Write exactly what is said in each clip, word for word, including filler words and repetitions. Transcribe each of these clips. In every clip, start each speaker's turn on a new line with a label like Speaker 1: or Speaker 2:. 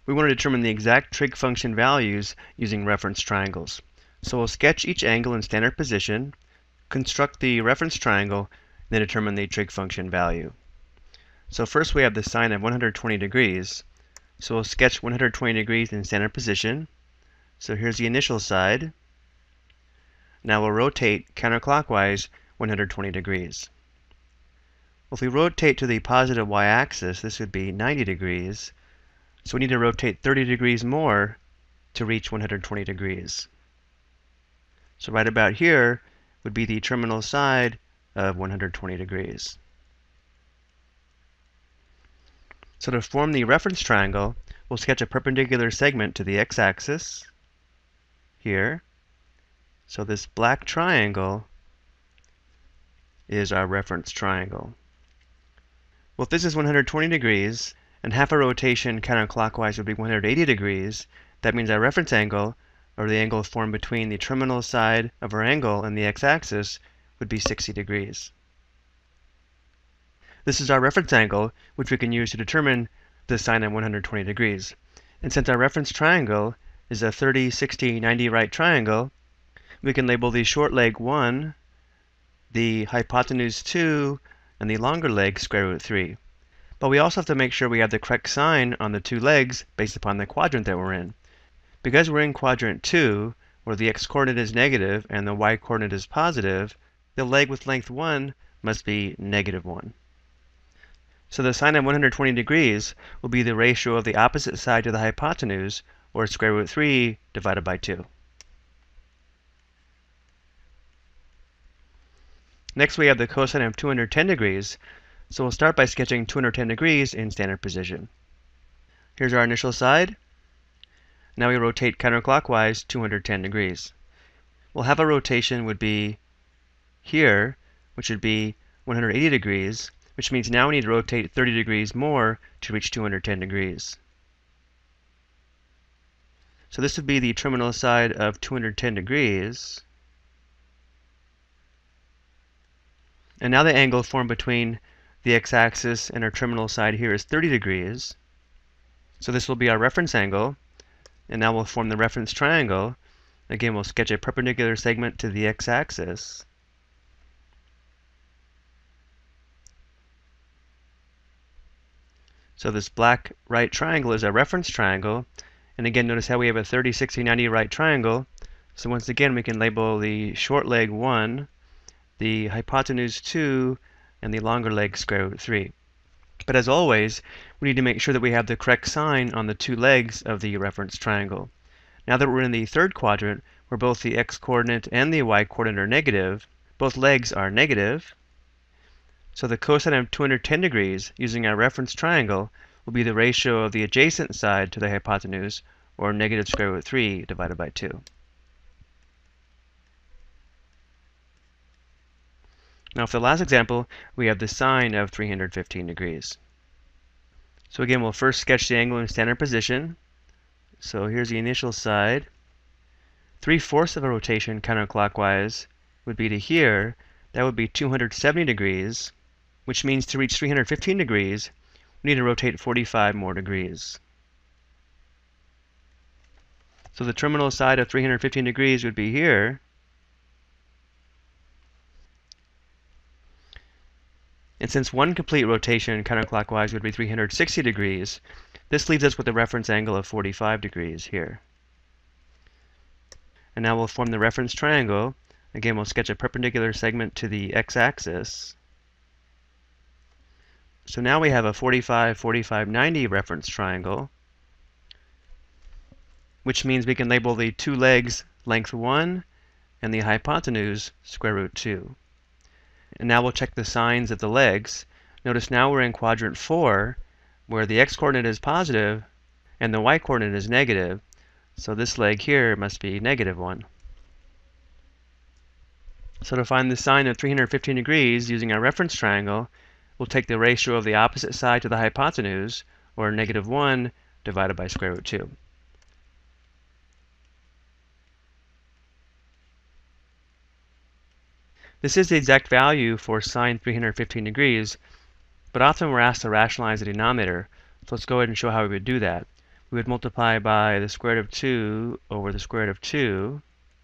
Speaker 1: we want to determine the exact trig function values using reference triangles. So we'll sketch each angle in standard position, construct the reference triangle, and then determine the trig function value. So first we have the sine of one hundred twenty degrees. So we'll sketch one hundred twenty degrees in standard position. So here's the initial side. Now we'll rotate counterclockwise one hundred twenty degrees. Well, if we rotate to the positive y-axis, this would be ninety degrees. So we need to rotate thirty degrees more to reach one hundred twenty degrees. So right about here would be the terminal side of one hundred twenty degrees. So to form the reference triangle, we'll sketch a perpendicular segment to the x-axis here. So this black triangle is our reference triangle. Well, if this is one hundred twenty degrees, and half a rotation counterclockwise would be one hundred eighty degrees, that means our reference angle, or the angle formed between the terminal side of our angle and the x-axis, would be sixty degrees. This is our reference angle, which we can use to determine the sine of one hundred twenty degrees. And since our reference triangle is a thirty, sixty, ninety right triangle, we can label the short leg one, the hypotenuse two, and the longer leg square root three. But we also have to make sure we have the correct sign on the two legs based upon the quadrant that we're in. Because we're in quadrant two, where the x-coordinate is negative and the y-coordinate is positive, the leg with length one must be negative one. So the sine of one hundred twenty degrees will be the ratio of the opposite side to the hypotenuse, or square root three divided by two. Next we have the cosine of two hundred ten degrees, so we'll start by sketching two hundred ten degrees in standard position. Here's our initial side. Now we rotate counterclockwise two hundred ten degrees. We'll have a rotation would be here, which would be one hundred eighty degrees, which means now we need to rotate thirty degrees more to reach two hundred ten degrees. So this would be the terminal side of two hundred ten degrees. And now the angle formed between the x-axis and our terminal side here is thirty degrees. So this will be our reference angle. And now we'll form the reference triangle. Again, we'll sketch a perpendicular segment to the x-axis. So this black right triangle is our reference triangle. And again, notice how we have a thirty, sixty, ninety right triangle. So once again, we can label the short leg one, the hypotenuse two, and the longer leg square root three. But as always, we need to make sure that we have the correct sign on the two legs of the reference triangle. Now that we're in the third quadrant, where both the x-coordinate and the y-coordinate are negative, both legs are negative. So the cosine of two hundred ten degrees, using our reference triangle, will be the ratio of the adjacent side to the hypotenuse, or negative square root three divided by two. Now for the last example, we have the sine of three hundred fifteen degrees. So again, we'll first sketch the angle in standard position. So here's the initial side. three-fourths of a rotation counterclockwise would be to here. That would be two hundred seventy degrees, which means to reach three hundred fifteen degrees, we need to rotate forty-five more degrees. So the terminal side of three hundred fifteen degrees would be here. And since one complete rotation counterclockwise would be three hundred sixty degrees, this leaves us with a reference angle of forty-five degrees here. And now we'll form the reference triangle. Again, we'll sketch a perpendicular segment to the x-axis. So now we have a forty-five, forty-five, ninety reference triangle, which means we can label the two legs length one and the hypotenuse square root two. And now we'll check the signs of the legs. Notice now we're in quadrant four, where the x-coordinate is positive and the y-coordinate is negative. So this leg here must be negative one. So to find the sine of three hundred fifteen degrees using our reference triangle, we'll take the ratio of the opposite side to the hypotenuse, or negative one, divided by square root two. This is the exact value for sine three hundred fifteen degrees, but often we're asked to rationalize the denominator, so let's go ahead and show how we would do that. we would multiply by the square root of two over the square root of two.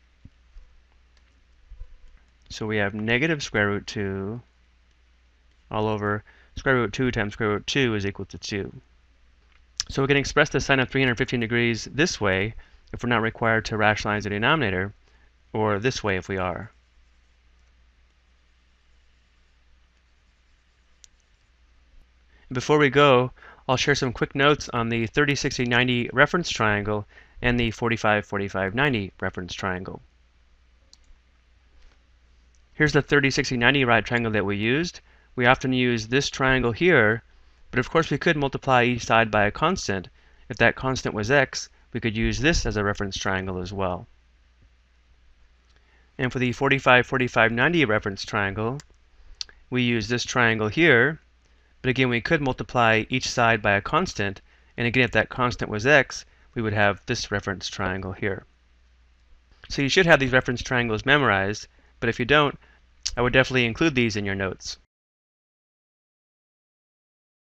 Speaker 1: So we have negative square root two all over square root two times square root two is equal to two. So we can express the sine of three hundred fifteen degrees this way if we're not required to rationalize the denominator, or this way if we are. Before we go, I'll share some quick notes on the thirty sixty ninety reference triangle and the forty-five forty-five ninety reference triangle. Here's the thirty sixty ninety right triangle that we used. We often use this triangle here, but of course we could multiply each side by a constant. If that constant was x, we could use this as a reference triangle as well. And for the forty-five forty-five ninety reference triangle, we use this triangle here, but again we could multiply each side by a constant, and again if that constant was x, we would have this reference triangle here. So you should have these reference triangles memorized, but if you don't, I would definitely include these in your notes.